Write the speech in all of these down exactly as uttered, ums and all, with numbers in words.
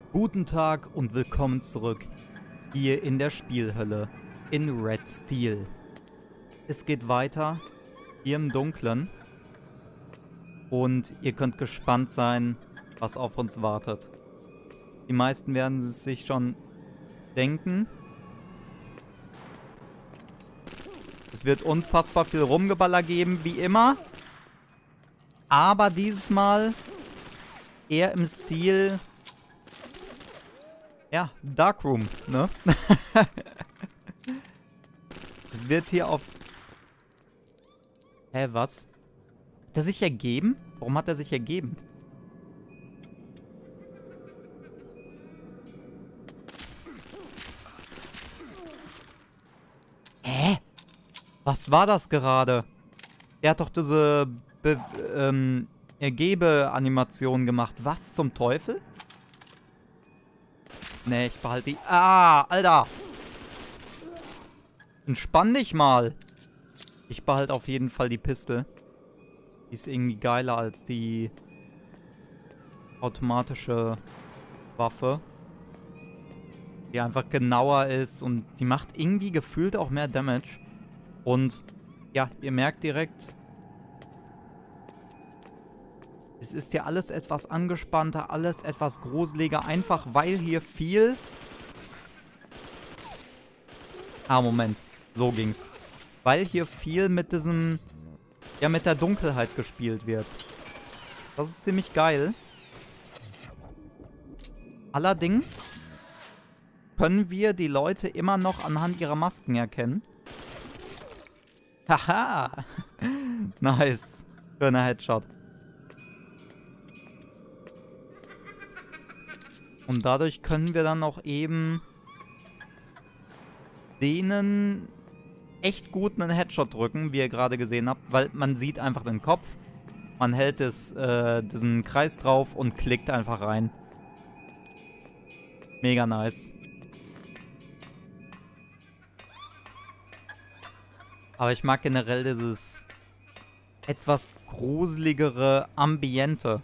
Guten Tag und willkommen zurück hier in der Spielhölle in Red Steel. Es geht weiter hier im Dunkeln und ihr könnt gespannt sein, was auf uns wartet. Die meisten werden es sich schon denken. Es wird unfassbar viel Rumgeballer geben, wie immer. Aber dieses Mal eher im Stil... Ja, Darkroom, ne? Es wird hier auf... Hä, was? Hat er sich ergeben? Warum hat er sich ergeben? Hä? Was war das gerade? Er hat doch diese Be ähm, Ergebe-Animation gemacht. Was zum Teufel? Nee, ich behalte die... Ah, Alter! Entspann dich mal! Ich behalte auf jeden Fall die Pistole. Die ist irgendwie geiler als die automatische Waffe. Die einfach genauer ist und die macht irgendwie gefühlt auch mehr Damage. Und ja, ihr merkt direkt... Es ist ja alles etwas angespannter, alles etwas gruseliger, einfach weil hier viel... Ah, Moment. So ging's. Weil hier viel mit diesem... Ja, mit der Dunkelheit gespielt wird. Das ist ziemlich geil. Allerdings können wir die Leute immer noch anhand ihrer Masken erkennen. Haha! Nice. Schöner Headshot. Und dadurch können wir dann auch eben denen echt gut einen Headshot drücken, wie ihr gerade gesehen habt, weil man sieht einfach den Kopf, man hält es, äh, diesen Kreis drauf und klickt einfach rein. Mega nice. Aber ich mag generell dieses etwas gruseligere Ambiente.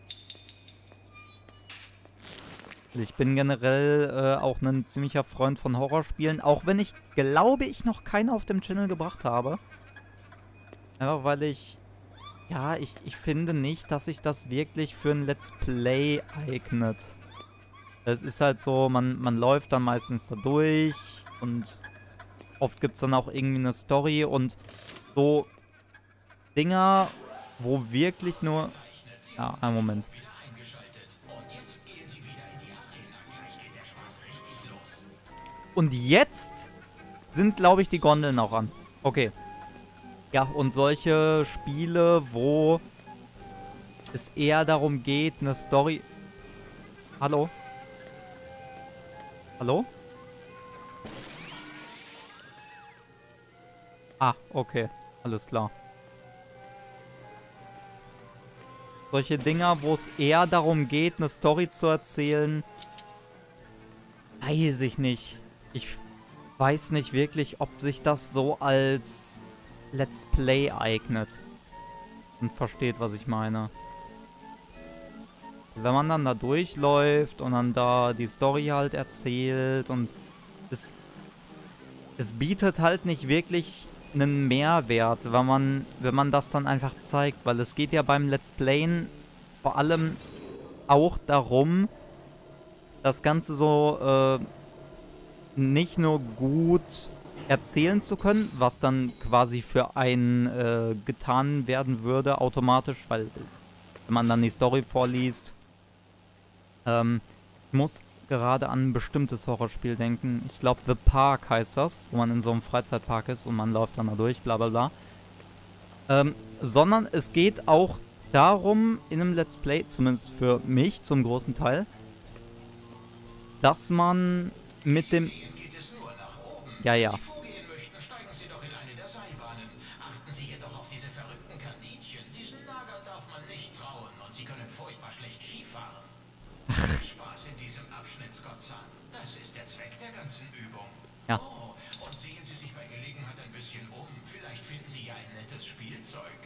Ich bin generell äh, auch ein ziemlicher Freund von Horrorspielen, auch wenn ich glaube, ich noch keine auf dem Channel gebracht habe. Einfach weil ich, ja, ich, ich finde nicht, dass sich das wirklich für ein Let's Play eignet. Es ist halt so, man, man läuft dann meistens da durch und oft gibt es dann auch irgendwie eine Story und so Dinger, wo wirklich nur... Ja, einen Moment. Und jetzt sind, glaube ich, die Gondeln auch an. Okay. Ja, und solche Spiele, wo es eher darum geht, eine Story... Hallo? Hallo? Ah, okay. Alles klar. Solche Dinger, wo es eher darum geht, eine Story zu erzählen... Weiß ich nicht. Ich weiß nicht wirklich, ob sich das so als Let's Play eignet. Und versteht, was ich meine. Wenn man dann da durchläuft und dann da die Story halt erzählt und es, es bietet halt nicht wirklich einen Mehrwert, wenn man, wenn man das dann einfach zeigt. Weil es geht ja beim Let's Playen vor allem auch darum, das Ganze so... Äh, nicht nur gut erzählen zu können, was dann quasi für einen äh, getan werden würde automatisch, weil wenn man dann die Story vorliest, ähm, ich muss gerade an ein bestimmtes Horrorspiel denken. Ich glaube The Park heißt das, wo man in so einem Freizeitpark ist und man läuft dann da durch, bla bla bla. Ähm, sondern es geht auch darum, in einem Let's Play, zumindest für mich zum großen Teil, dass man mit dem... Ja, ja. Spaß in diesem Abschnitt, Scott Sun. Das ist der Zweck der ganzen Übung. Ja. Oh, und sehen Sie sich bei Gelegenheit ein bisschen um. Vielleicht finden Sie ja ein nettes Spielzeug.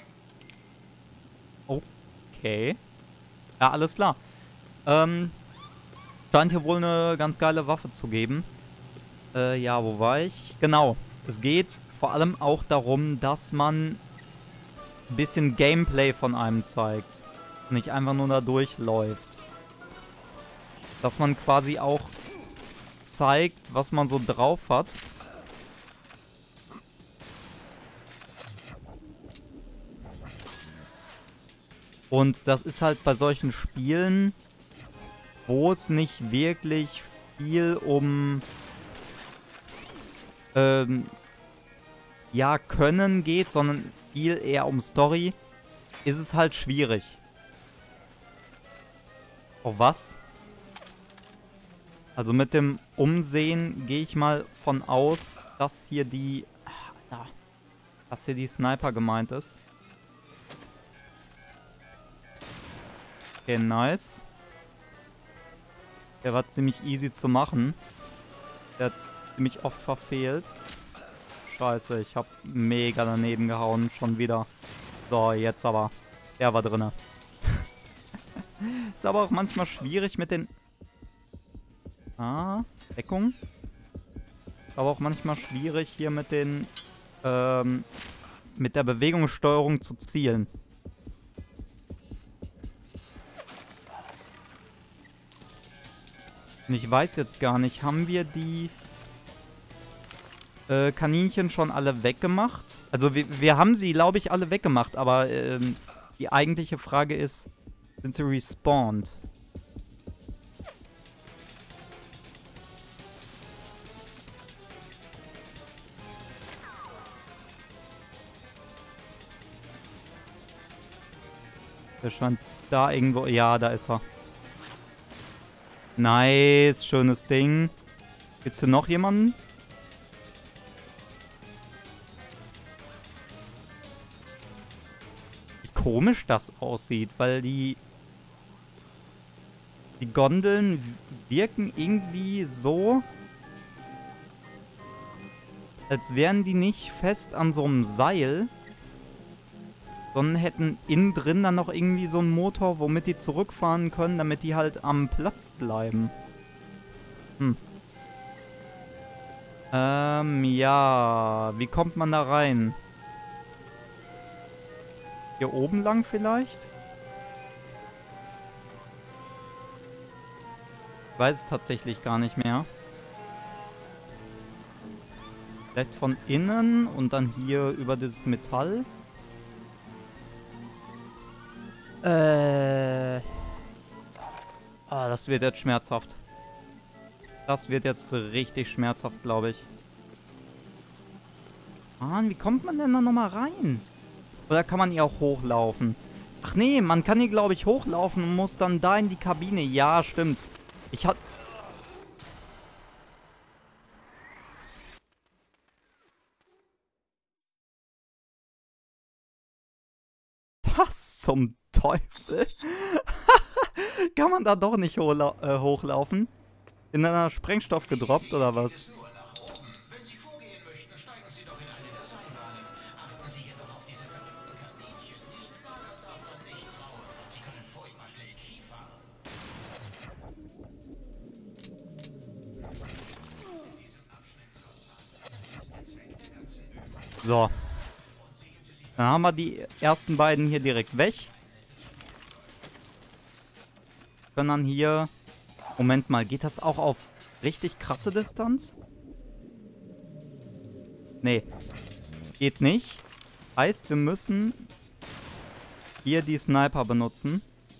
Okay. Ja, alles klar. Ähm, Scheint hier wohl eine ganz geile Waffe zu geben. Äh, ja, wo war ich? Genau. Es geht vor allem auch darum, dass man ein bisschen Gameplay von einem zeigt. Nicht einfach nur da durchläuft. Dass man quasi auch zeigt, was man so drauf hat. Und das ist halt bei solchen Spielen, wo es nicht wirklich viel um ähm, ja, Können geht, sondern viel eher um Story, ist es halt schwierig. Oh, was? Also mit dem Umsehen gehe ich mal von aus, dass hier die... Ja, dass hier die Sniper gemeint ist. Okay, nice. Der war ziemlich easy zu machen. Der hat ziemlich oft verfehlt. Scheiße, ich hab mega daneben gehauen. Schon wieder. So, jetzt aber. Der war drinne. Ist aber auch manchmal schwierig mit den... Ah, Deckung. Ist aber auch manchmal schwierig hier mit den... Ähm, mit der Bewegungssteuerung zu zielen. Und ich weiß jetzt gar nicht, haben wir die äh, Kaninchen schon alle weggemacht? Also wir, wir haben sie, glaube ich, alle weggemacht, aber ähm, die eigentliche Frage ist, sind sie respawned? Der scheint da irgendwo... Ja, da ist er. Nice, schönes Ding. Gibt's hier noch jemanden? Wie komisch das aussieht, weil die... Die Gondeln wirken irgendwie so... als wären die nicht fest an so einem Seil, sondern hätten innen drin dann noch irgendwie so einen Motor, womit die zurückfahren können, damit die halt am Platz bleiben. Hm. Ähm, ja. Wie kommt man da rein? Hier oben lang vielleicht? Ich weiß es tatsächlich gar nicht mehr. Vielleicht von innen und dann hier über dieses Metall. Äh. Ah, das wird jetzt schmerzhaft. Das wird jetzt richtig schmerzhaft, glaube ich. Mann, wie kommt man denn da nochmal rein? Oder kann man hier auch hochlaufen? Ach nee, man kann hier, glaube ich, hochlaufen und muss dann da in die Kabine. Ja, stimmt. Ich hatte... Was zum Teufel? Kann man da doch nicht hochla äh, hochlaufen? In einer Sprengstoff gedroppt oder was? So. Dann haben wir die ersten beiden hier direkt weg. Können dann hier... Moment mal, geht das auch auf richtig krasse Distanz? Nee. Geht nicht. Heißt, wir müssen hier die Sniper benutzen.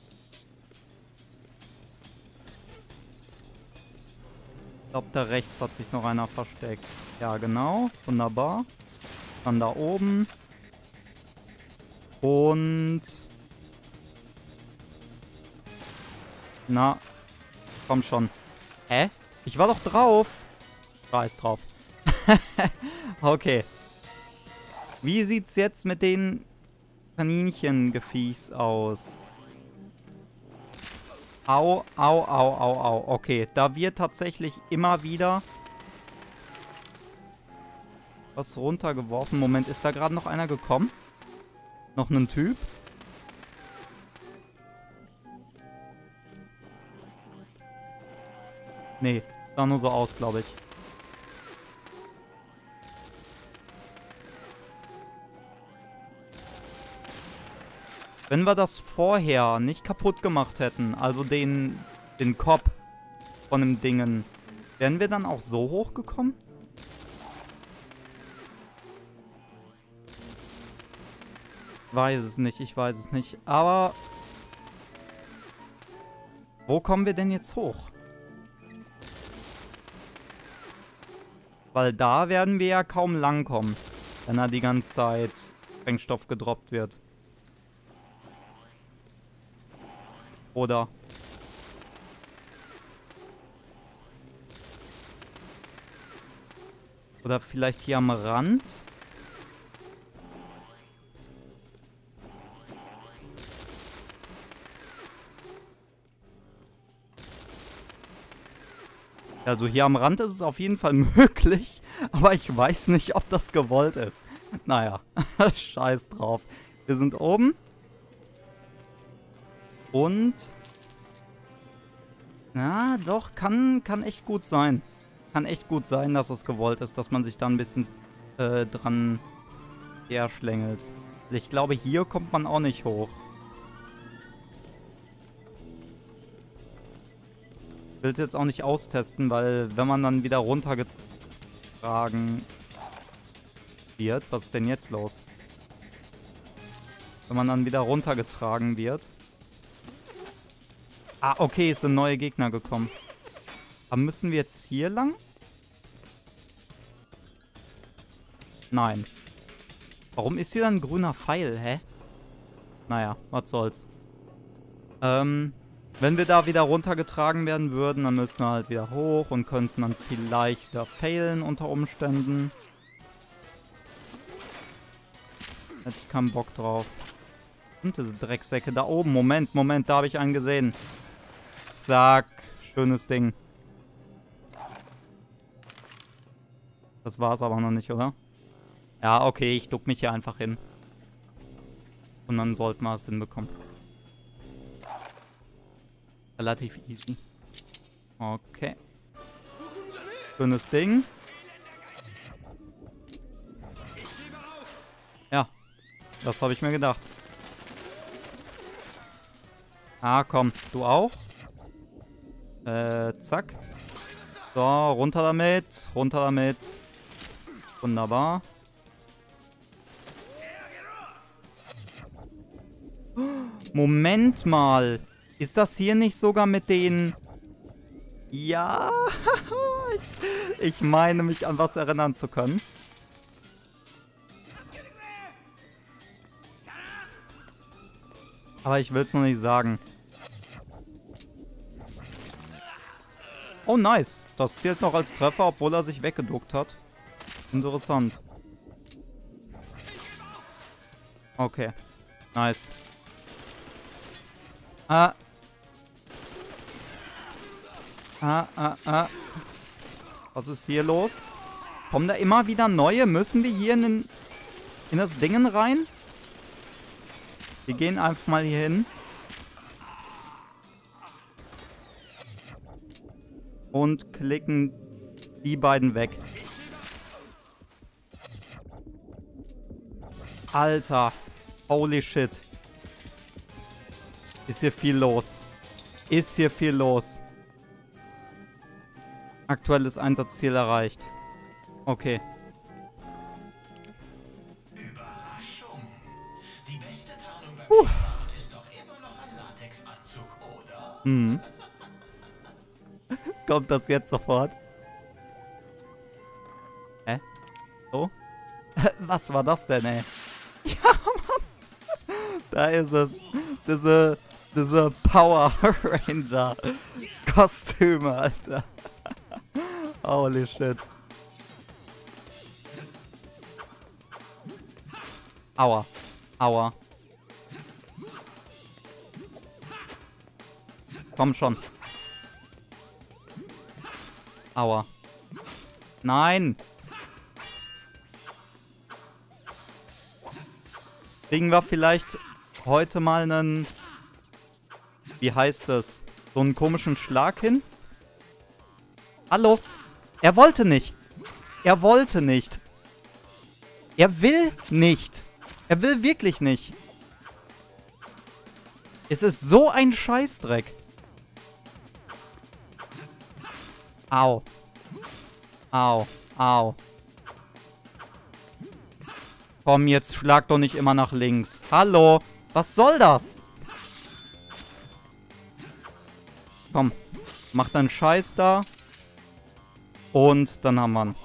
Ich glaube, da rechts hat sich noch einer versteckt. Ja, genau. Wunderbar. Dann da oben. Und... Na, komm schon. Hä? Ich war doch drauf. Scheiß drauf. Okay. Wie sieht's jetzt mit den Kaninchengefiechs aus? Au, au, au, au, au. Okay, da wird tatsächlich immer wieder was runtergeworfen. Moment, ist da gerade noch einer gekommen? Noch ein Typ? Nee, sah nur so aus, glaube ich. Wenn wir das vorher nicht kaputt gemacht hätten, also den, den Kopf von dem Dingen, wären wir dann auch so hochgekommen? Ich weiß es nicht, ich weiß es nicht. Aber wo kommen wir denn jetzt hoch? Weil da werden wir ja kaum langkommen, wenn da die ganze Zeit Sprengstoff gedroppt wird. Oder? Oder vielleicht hier am Rand? Also hier am Rand ist es auf jeden Fall möglich, aber ich weiß nicht, ob das gewollt ist. Naja, scheiß drauf. Wir sind oben. Und... Na, doch, kann, kann echt gut sein. Kann echt gut sein, dass es gewollt ist, dass man sich da ein bisschen äh, dran herschlängelt. Ich glaube, hier kommt man auch nicht hoch. Ich will es jetzt auch nicht austesten, weil wenn man dann wieder runtergetragen wird... Was ist denn jetzt los? Wenn man dann wieder runtergetragen wird... Ah, okay, es sind neue Gegner gekommen. Aber müssen wir jetzt hier lang? Nein. Warum ist hier dann ein grüner Pfeil, hä? Naja, was soll's. Ähm, wenn wir da wieder runtergetragen werden würden, dann müssten wir halt wieder hoch und könnten dann vielleicht wieder failen unter Umständen. Hätte ich keinen Bock drauf. Und diese Drecksäcke da oben. Moment, Moment, da habe ich einen gesehen. Zack. Schönes Ding. Das war's aber noch nicht, oder? Ja, okay, ich duck mich hier einfach hin. Und dann sollten wir es hinbekommen. Relativ easy. Okay. Schönes Ding. Ja. Das habe ich mir gedacht. Ah, komm. Du auch? Äh, zack. So, runter damit. Runter damit. Wunderbar. Moment mal. Ist das hier nicht sogar mit den... Ja. Ich meine, mich an was erinnern zu können. Aber ich will es noch nicht sagen. Oh, nice. Das zählt noch als Treffer, obwohl er sich weggeduckt hat. Interessant. Okay. Nice. Ah. Ah, ah, ah. Was ist hier los? Kommen da immer wieder neue? Müssen wir hier in, den, in das Dingen rein? Wir gehen einfach mal hier hin. Und klicken die beiden weg. Alter. Holy shit. Ist hier viel los. Ist hier viel los. Aktuelles Einsatzziel erreicht. Okay. Überraschung. Die beste Tarnung beim Uh. Skifahren ist doch immer noch ein Latexanzug, oder? Hm. Kommt das jetzt sofort? Hä? So? Was war das denn, ey? Ja, Mann. Da ist es. Diese, diese Power Ranger Kostüme, Alter. Holy shit. Aua. Aua. Komm schon. Aua. Nein. Kriegen wir vielleicht heute mal einen... Wie heißt es? So einen komischen Schlag hin? Hallo? Er wollte nicht. Er wollte nicht. Er will nicht. Er will wirklich nicht. Es ist so ein Scheißdreck. Au. Au. Au. Komm, jetzt schlag doch nicht immer nach links. Hallo? Was soll das? Komm. Mach deinen Scheiß da. Und dann haben wir ihn.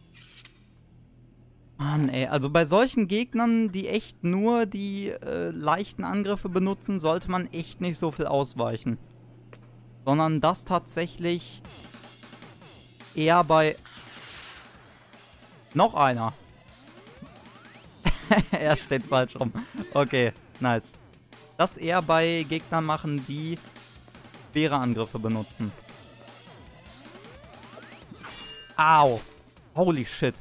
Mann, ey. Also bei solchen Gegnern, die echt nur die äh, leichten Angriffe benutzen, sollte man echt nicht so viel ausweichen. Sondern das tatsächlich eher bei... Noch einer. Er steht falsch rum. Okay, nice. Das eher bei Gegnern machen, die schwere Angriffe benutzen. Au. Holy shit.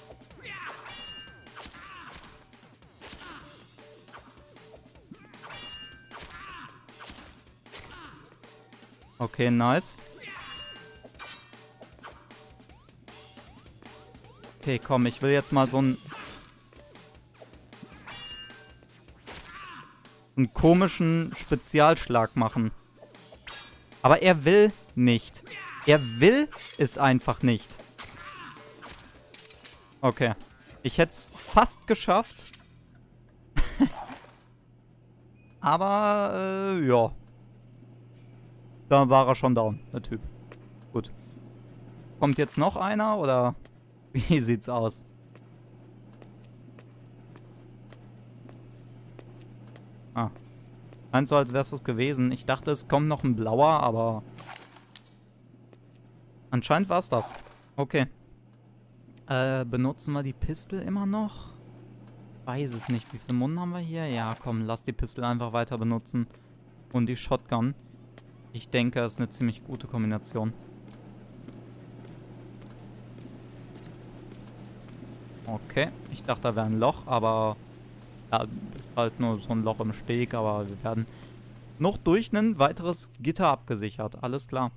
Okay, nice. Okay, komm, ich will jetzt mal so einen... einen komischen Spezialschlag machen. Aber er will nicht. Er will es einfach nicht. Okay. Ich hätte es fast geschafft. Aber, äh, ja. Da war er schon down, der Typ. Gut. Kommt jetzt noch einer, oder wie sieht's aus? Ah. Meint so, als wäre es das gewesen. Ich dachte, es kommt noch ein blauer, aber... Anscheinend war es das. Okay. Äh, benutzen wir die Pistol immer noch? Weiß es nicht. Wie viel Mund haben wir hier? Ja, komm, lass die Pistol einfach weiter benutzen. Und die Shotgun. Ich denke, das ist eine ziemlich gute Kombination. Okay. Ich dachte, da wäre ein Loch, aber... Ja, ist halt nur so ein Loch im Steg, aber wir werden noch durch ein weiteres Gitter abgesichert. Alles klar.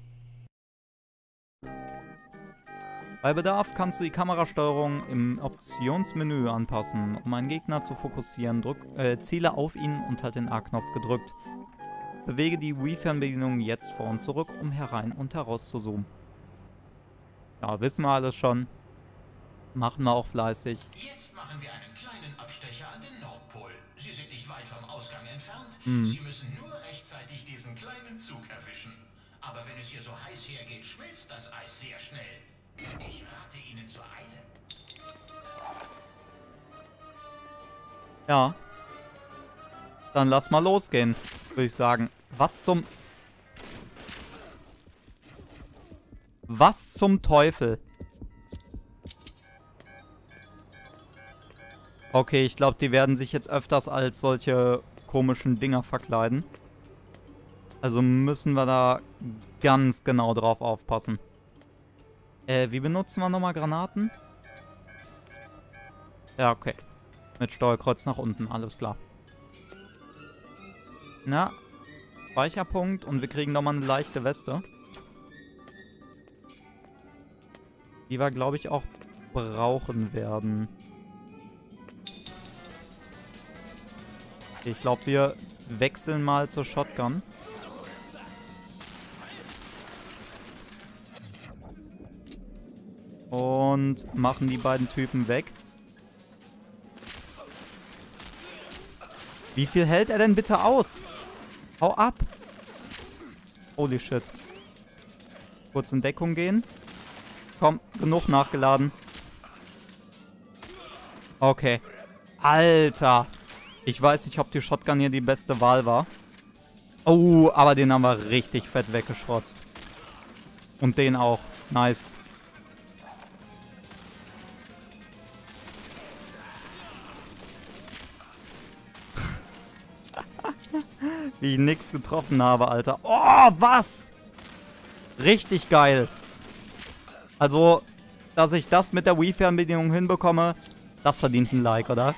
Bei Bedarf kannst du die Kamerasteuerung im Optionsmenü anpassen. Um einen Gegner zu fokussieren, drück, äh, ziele auf ihn und halt den A-Knopf gedrückt. Bewege die Wii-Fernbedienung jetzt vor und zurück, um herein und heraus zu zoomen. Ja, wissen wir alles schon. Machen wir auch fleißig. Jetzt machen wir einen kleinen Abstecher an den Nordpol. Sie sind nicht weit vom Ausgang entfernt. Hm. Sie müssen nur rechtzeitig diesen kleinen Zug erwischen. Aber wenn es hier so heiß hergeht, schmilzt das Eis sehr schnell. Ich rate Ihnen zur Eile. Ja. Dann lass mal losgehen, würde ich sagen. Was zum... Was zum Teufel? Okay, ich glaube, die werden sich jetzt öfters als solche komischen Dinger verkleiden. Also müssen wir da ganz genau drauf aufpassen. Äh, wie benutzen wir nochmal Granaten? Ja, okay. Mit Steuerkreuz nach unten, alles klar. Na, Speicherpunkt und wir kriegen nochmal eine leichte Weste. Die wir, glaube ich, auch brauchen werden. Ich glaube, wir wechseln mal zur Shotgun. Und machen die beiden Typen weg. Wie viel hält er denn bitte aus? Hau ab. Holy shit. Kurz in Deckung gehen. Komm, genug nachgeladen. Okay. Alter. Ich weiß nicht, ob die Shotgun hier die beste Wahl war. Oh, aber den haben wir richtig fett weggeschrotzt. Und den auch. Nice. Wie ich nix getroffen habe, Alter. Oh, was? Richtig geil. Also, dass ich das mit der Wii-Fernbedienung hinbekomme, das verdient ein Like, oder?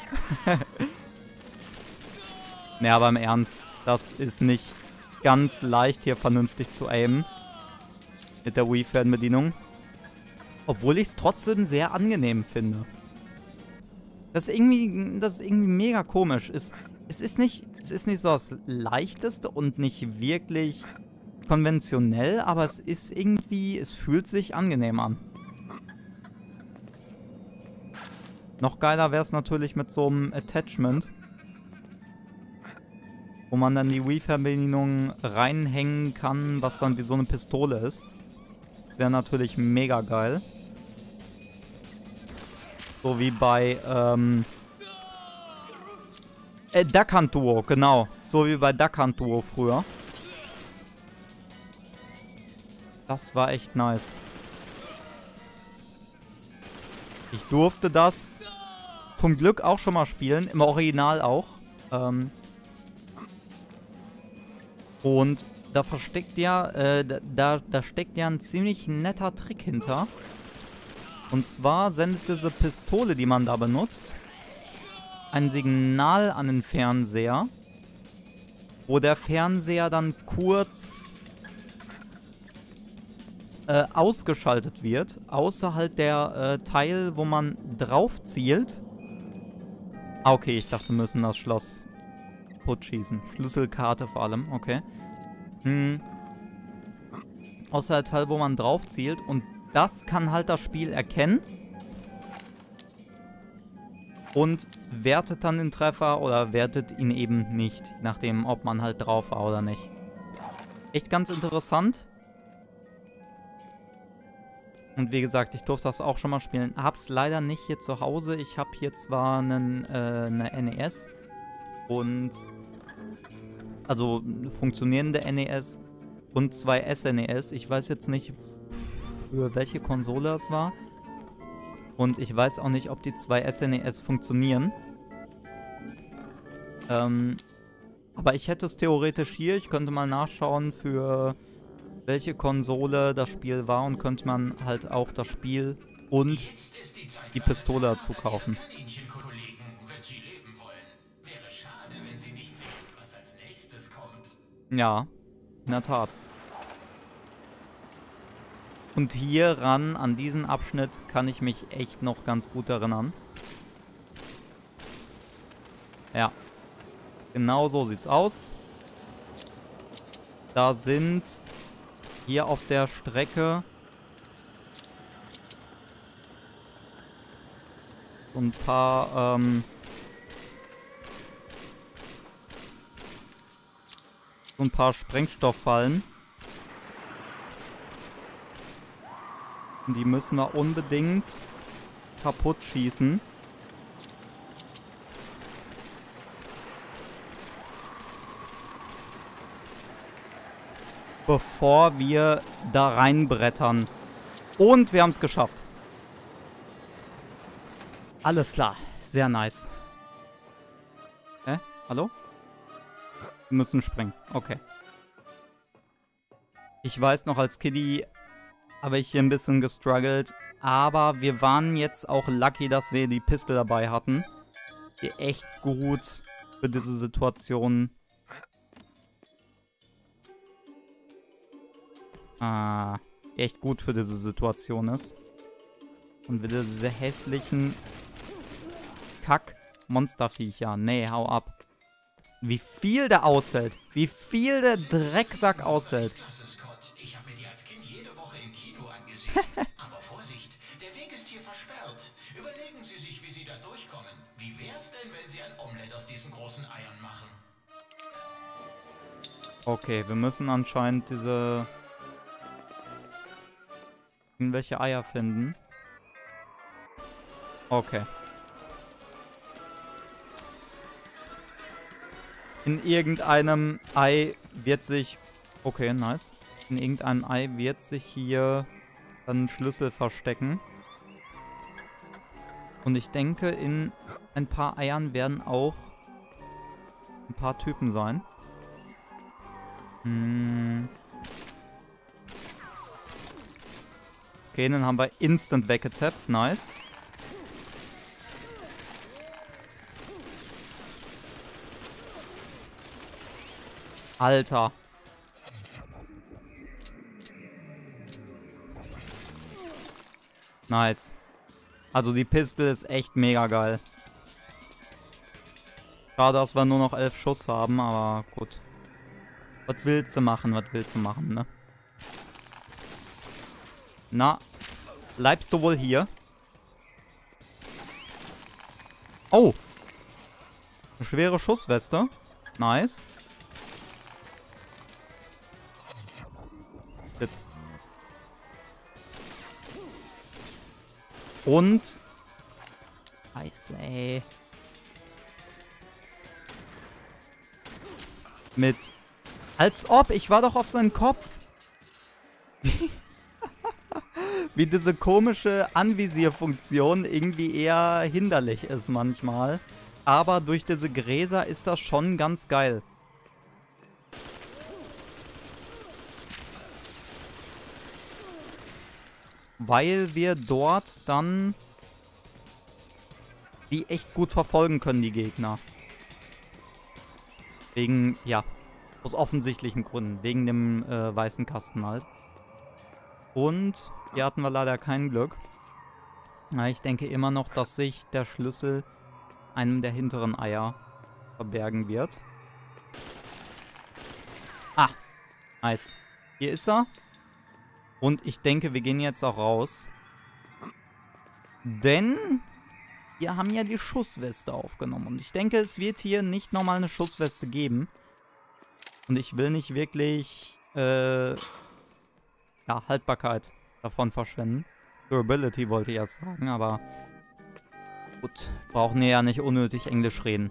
Ne, aber im Ernst, das ist nicht ganz leicht, hier vernünftig zu aimen. Mit der Wii-Fernbedienung. Obwohl ich es trotzdem sehr angenehm finde. Das ist irgendwie, das ist irgendwie mega komisch. Es, es, ist nicht, es ist nicht so das Leichteste und nicht wirklich konventionell, aber es ist irgendwie, es fühlt sich angenehm an. Noch geiler wäre es natürlich mit so einem Attachment, wo man dann die Wii-Verbindung reinhängen kann, was dann wie so eine Pistole ist. Das wäre natürlich mega geil. So wie bei, ähm... Äh, Duck Hunt Duo, genau. So wie bei Duck Hunt Duo früher. Das war echt nice. Ich durfte das zum Glück auch schon mal spielen. Im Original auch. Ähm... Und da versteckt ja, äh, da, da steckt ja ein ziemlich netter Trick hinter. Und zwar sendet diese Pistole, die man da benutzt, ein Signal an den Fernseher, wo der Fernseher dann kurz äh, ausgeschaltet wird, außer halt der äh, Teil, wo man drauf zielt. Ah, okay, ich dachte, wir müssen das Schloss kaputt schießen. Schlüsselkarte vor allem, okay. Hm. Außer der Teil, wo man drauf zielt. Und das kann halt das Spiel erkennen. Und wertet dann den Treffer oder wertet ihn eben nicht. Je nachdem, ob man halt drauf war oder nicht. Echt ganz interessant. Und wie gesagt, ich durfte das auch schon mal spielen. Hab's leider nicht hier zu Hause. Ich habe hier zwar einen, äh, eine N E S. Und... Also funktionierende N E S und zwei S N E S. Ich weiß jetzt nicht, für welche Konsole es war. Und ich weiß auch nicht, ob die zwei S N E S funktionieren. Ähm, aber ich hätte es theoretisch hier. Ich könnte mal nachschauen, für welche Konsole das Spiel war. Und könnte man halt auch das Spiel und die Pistole dazu kaufen. Ja, in der Tat. Und hier ran, an diesen Abschnitt, kann ich mich echt noch ganz gut erinnern. Ja. Genau so sieht's aus. Da sind hier auf der Strecke so ein paar, ähm... so ein paar Sprengstofffallen. Und die müssen wir unbedingt kaputt schießen. Bevor wir da reinbrettern. Und wir haben es geschafft. Alles klar. Sehr nice. Hä? Hallo? Wir müssen springen. Okay. Ich weiß noch, als Kiddie habe ich hier ein bisschen gestruggelt. Aber wir waren jetzt auch lucky, dass wir die Pistole dabei hatten. Die echt gut für diese Situation ah, echt gut für diese Situation ist. Und wieder diese hässlichen Kack-Monsterviecher. Nee, hau ab. Wie viel der aushält. Wie viel der Drecksack aushält. Ich habe mir die als Kind jede Woche im Kino angesehen. Aber Vorsicht, der Weg ist hier versperrt. Überlegen Sie sich, wie Sie da durchkommen. Wie wär's denn, wenn Sie ein Omelett aus diesen großen Eiern machen? Okay, wir müssen anscheinend diese... irgendwelche Eier finden. Okay. In irgendeinem Ei wird sich... Okay, nice. In irgendeinem Ei wird sich hier dann ein Schlüssel verstecken. Und ich denke, in ein paar Eiern werden auch ein paar Typen sein. Hm. Okay, dann haben wir instant weggetappt. Nice. Alter. Nice. Also die Pistole ist echt mega geil. Schade, dass wir nur noch elf Schuss haben, aber gut. Was willst du machen, was willst du machen, ne? Na, bleibst du wohl hier? Oh! Eine schwere Schussweste. Nice. Shit. Und... Scheiße, ey. Mit... Als ob, ich war doch auf seinen Kopf. Wie diese komische Anvisierfunktion irgendwie eher hinderlich ist manchmal. Aber durch diese Gräser ist das schon ganz geil. Weil wir dort dann die echt gut verfolgen können, die Gegner. Wegen, ja, aus offensichtlichen Gründen. Wegen dem äh, weißen Kasten halt. Und hier hatten wir leider kein Glück. Na, ich denke immer noch, dass sich der Schlüssel einem der hinteren Eier verbergen wird. Ah, nice. Hier ist er. Und ich denke, wir gehen jetzt auch raus. Denn wir haben ja die Schussweste aufgenommen. Und ich denke, es wird hier nicht nochmal eine Schussweste geben. Und ich will nicht wirklich äh, ja, Haltbarkeit davon verschwenden. Durability wollte ich erst sagen, aber gut, brauchen wir ja nicht unnötig Englisch reden.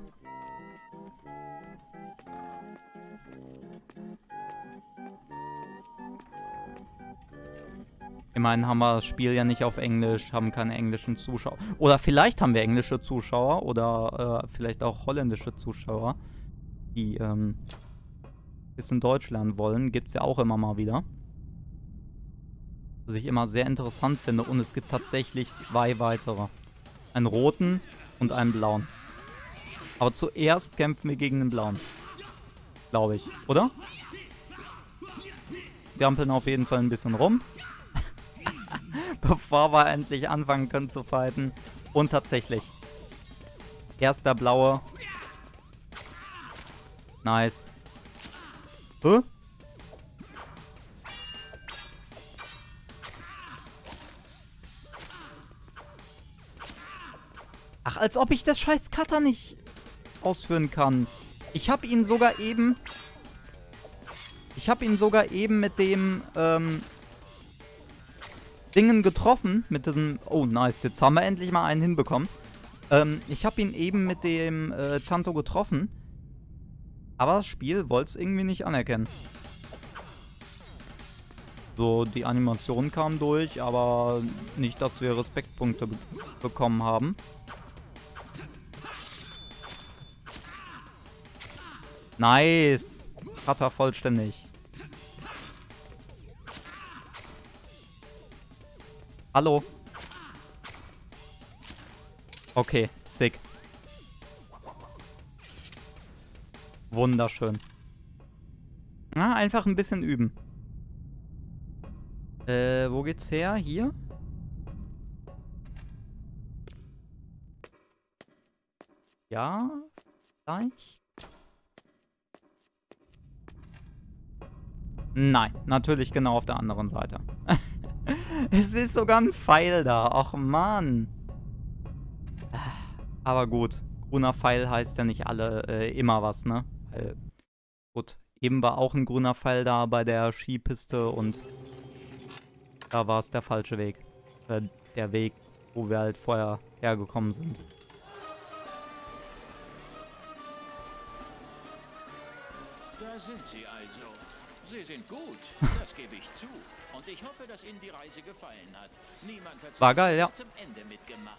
Immerhin haben wir das Spiel ja nicht auf Englisch, haben keine englischen Zuschauer. Oder vielleicht haben wir englische Zuschauer oder äh, vielleicht auch holländische Zuschauer, die ähm, ein bisschen Deutsch lernen wollen. Gibt es ja auch immer mal wieder. Was ich immer sehr interessant finde. Und es gibt tatsächlich zwei weitere. Einen roten und einen blauen. Aber zuerst kämpfen wir gegen den blauen. Glaube ich, oder? Sie ampeln auf jeden Fall ein bisschen rum. Bevor wir endlich anfangen können zu fighten. Und tatsächlich. Erst der blaue. Nice. Hä? Ach, als ob ich das scheiß Cutter nicht ausführen kann. Ich habe ihn sogar eben... Ich habe ihn sogar eben mit dem, ähm... Dingen getroffen. Mit diesem... Oh, nice. Jetzt haben wir endlich mal einen hinbekommen. Ähm, ich habe ihn eben mit dem äh, Tanto getroffen. Aber das Spiel wollte es irgendwie nicht anerkennen. So, die Animation kam durch, aber nicht, dass wir Respektpunkte be bekommen haben. Nice. Cutter vollständig. Hallo. Okay, sick. Wunderschön. Na, einfach ein bisschen üben. Äh, wo geht's her? Hier? Ja, vielleicht? Nein, natürlich genau auf der anderen Seite. Es ist sogar ein Pfeil da. Och, Mann. Aber gut. Grüner Pfeil heißt ja nicht alle äh, immer was, ne? Weil, gut. Eben war auch ein grüner Pfeil da bei der Skipiste und da war es der falsche Weg. Äh, der Weg, wo wir halt vorher hergekommen sind. Da sind Sie also. Sie sind gut, das gebe ich zu. Und ich hoffe, dass Ihnen die Reise gefallen hat. Niemand hat War geil, ja. bis zum Ende mitgemacht.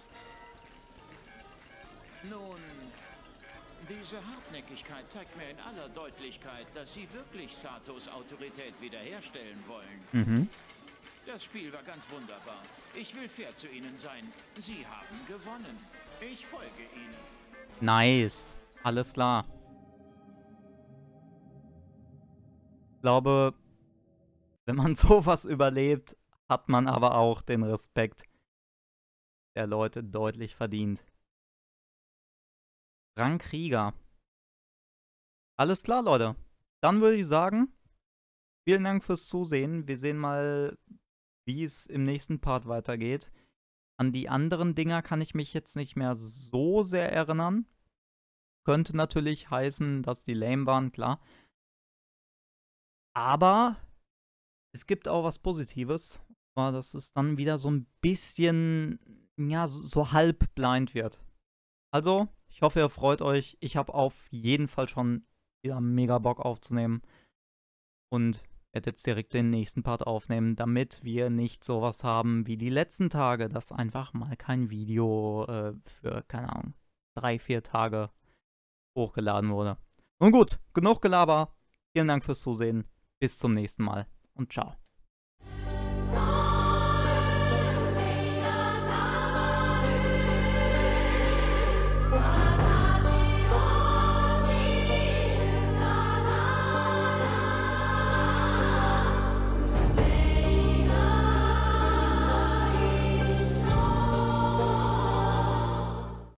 Nun, diese Hartnäckigkeit zeigt mir in aller Deutlichkeit, dass Sie wirklich Satos Autorität wiederherstellen wollen. Mhm. Das Spiel war ganz wunderbar. Ich will fair zu Ihnen sein. Sie haben gewonnen. Ich folge Ihnen. Nice. Alles klar. Ich glaube, wenn man sowas überlebt, hat man aber auch den Respekt der Leute deutlich verdient. Frank Krieger. Alles klar, Leute. Dann würde ich sagen, vielen Dank fürs Zusehen. Wir sehen mal, wie es im nächsten Part weitergeht. An die anderen Dinger kann ich mich jetzt nicht mehr so sehr erinnern. Könnte natürlich heißen, dass die lame waren, klar. Aber es gibt auch was Positives. War, dass es dann wieder so ein bisschen, ja, so, so halb blind wird. Also, ich hoffe, ihr freut euch. Ich habe auf jeden Fall schon wieder mega Bock aufzunehmen. Und werde jetzt direkt den nächsten Part aufnehmen, damit wir nicht sowas haben wie die letzten Tage, dass einfach mal kein Video äh, für, keine Ahnung, drei, vier Tage hochgeladen wurde. Nun gut, genug Gelaber. Vielen Dank fürs Zusehen. Bis zum nächsten Mal und ciao.